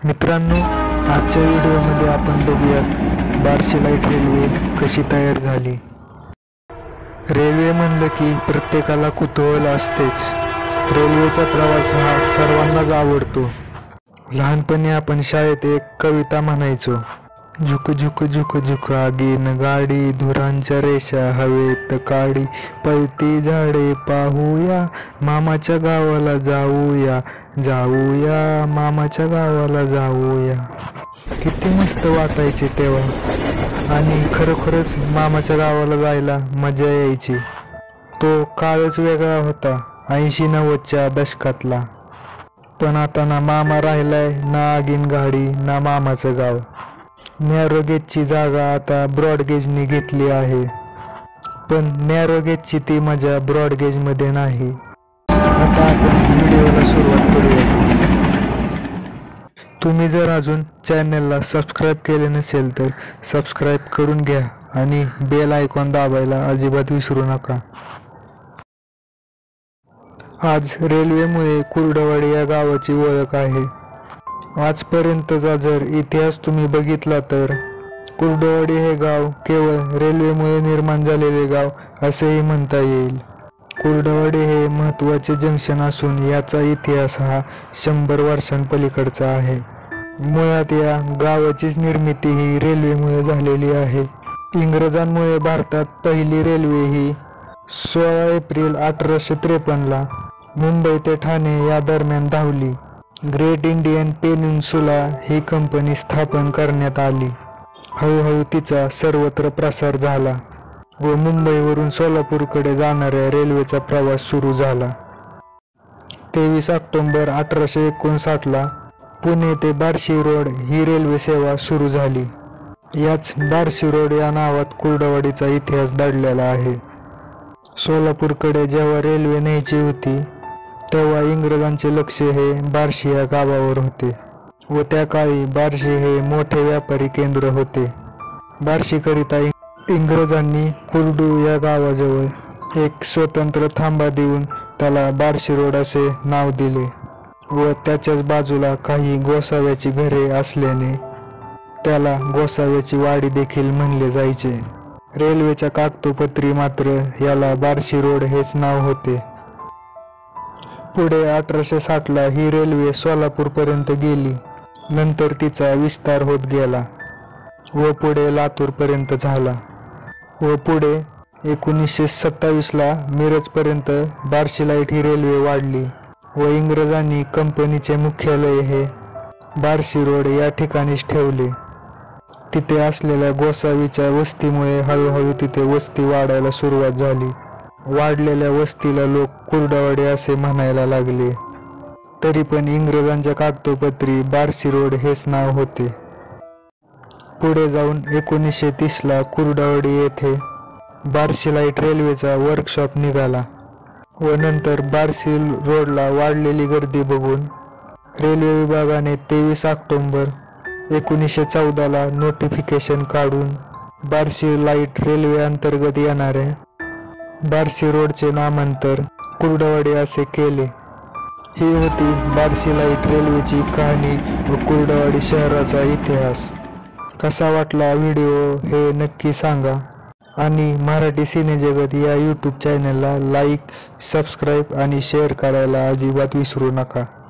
मित्रांनो, आजच्या व्हिडिओमध्ये आपण बघूयात बार्शी लाईट रेल्वे कशी तयार झाली। रेल्वे म्हणलं की प्रत्येकाला कुतूहल असतेच। रेल्वेचा प्रवास हा सर्वांनाच आवडतो। लहानपणी आपण शाळेत एक कविता म्हणायचो, झुक झुक झुक झुक आगीन गाडी, धुरांच्या रेषा हवेत काढी, पळती झाडे पाहूया, मामाच्या गावाला जाऊया, जाऊया मामाच्या गावाला जाऊया। किती मस्त वाटायचे तेव्हा, आणि खरोखरच मामाच्या गावाला जायला मजा यायची। तो काळच वेगळा होता 80-90च्या दशकातला। पण आता ना मामा राहिलाय, ना आगीन गाडी, ना मामाचं गाव। नॅरो गेजची जागा आता ब्रॉडगेजने घेतली आहे, पण नॅरो गेजची ती मजा ब्रॉडगेजमध्ये नाही। आता आपण व्हिडिओला सुरुवात करूयात। तुम्ही जर अजून चॅनलला सबस्क्राईब केले नसेल तर सबस्क्राईब करून घ्या आणि बेल आयकॉन दाबायला अजिबात विसरू नका। आज रेल्वेमुळे कुर्डुवाडी या गावाची ओळख आहे। आजपर्यंतचा जर इतिहास तुम्ही बघितला तर कुर्डुवाडी हे गाव केवळ रेल्वेमुळे निर्माण झालेले गाव असेही म्हणता येईल। कुर्डुवाडी हे महत्त्वाचे जंक्शन असून याचा इतिहास हा 100 वर्षांपलीकडचा आहे। मुळात या गावाचीच निर्मिती ही रेल्वेमुळे झालेली आहे। इंग्रजांमुळे भारतात पहिली रेल्वे ही 16 एप्रिल 1853ला मुंबई ते ठाणे या दरम्यान धावली। ग्रेट इंडियन पेनिन्सुला ही कंपनी स्थापन करण्यात आली। हळूहळू तिचा सर्वत्र प्रसार झाला व मुंबईवरून सोलापूरकडे जाणाऱ्या रेल्वेचा प्रवास सुरू झाला। 23 ऑक्टोबर 1859ला पुणे ते बार्शी रोड ही रेल्वे सेवा सुरू झाली। याच बार्शी रोड या नावात कुर्डुवाडीचा इतिहास दडलेला आहे। सोलापूरकडे जेव्हा रेल्वे न्यायची होती तेव्हा इंग्रजांचे लक्ष हे बार्शी या गावावर होते व त्या काळी बार्शी हे मोठे व्यापारी केंद्र होते। बार्शीकरिता इंग्रजांनी कुर्डू या गावाजवळ एक स्वतंत्र थांबा देऊन त्याला बार्शी रोड असे नाव दिले व त्याच्याच बाजूला काही गोसाव्याची घरे असल्याने त्याला गोसाव्याची वाडी देखील म्हणले जायचे। रेल्वेच्या कागदोपत्री मात्र याला बार्शी रोड हेच नाव होते। पुढे 1860ला ही रेल्वे सोलापूरपर्यंत गेली। नंतर तिचा विस्तार होत गेला व पुढे लातूरपर्यंत झाला व पुढे 1927ला मिरजपर्यंत बार्शी लाईट ही रेल्वे वाढली व इंग्रजांनी कंपनीचे मुख्यालय हे बार्शी रोड या ठिकाणीच ठेवले। तिथे असलेल्या गोसावीच्या वस्तीमुळे हळूहळू तिथे वस्ती वाढायला सुरुवात झाली। वाढलेल्या वस्तीला लोक कुर्डुवाडी असे म्हणायला लागले, तरी पण इंग्रजांच्या कागदोपत्री बार्शी रोड हेच नाव होते। पुढे जाऊन 1930ला कुर्डुवाडी येथे बार्शी लाईट रेल्वेचा वर्कशॉप निघाला व नंतर बार्शी रोडला वाढलेली गर्दी बघून रेल्वे विभागाने 23 ऑक्टोबर 1914ला नोटिफिकेशन काढून बार्शी लाईट रेल्वे अंतर्गत येणाऱ्या बार्शी रोडचे नामांतर कुर्डुवाडी असे केले। ही होती बार्शी लाईट रेल्वेची कहाणी व कुर्डुवाडी शहराचा इतिहास। कसा वाटला व्हिडिओ हे नक्की सांगा आणि मराठी सिनेजगत या यूट्यूब चॅनलला लाईक, सबस्क्राईब आणि शेअर करायला अजिबात विसरू नका।